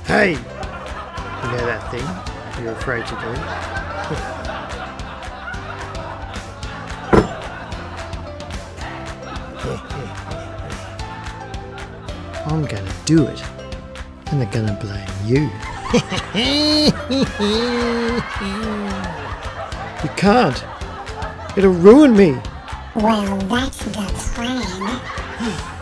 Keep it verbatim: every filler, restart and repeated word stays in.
Hey! You know that thing you're afraid to do? I'm gonna do it, and they're gonna blame you. You can't. It'll ruin me. Well, that's the plan.